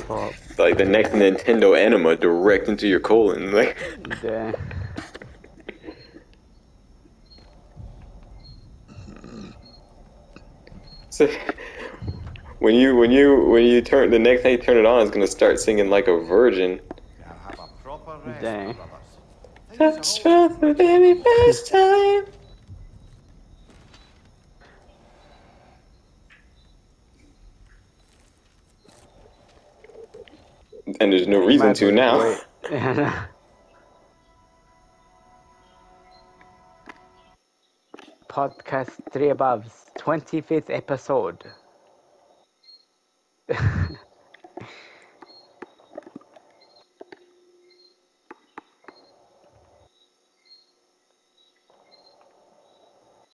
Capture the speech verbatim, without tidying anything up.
Fuck. Like the next Nintendo enema direct into your colon. Like Det... so when you when you when you turn the next time you turn it on, it's gonna start singing like a virgin. Have a proper rest, Dang. brothers. Touch for the very first time. And there's no You reason might as to well just now. wait. Podcast three above, twenty-fifth episode.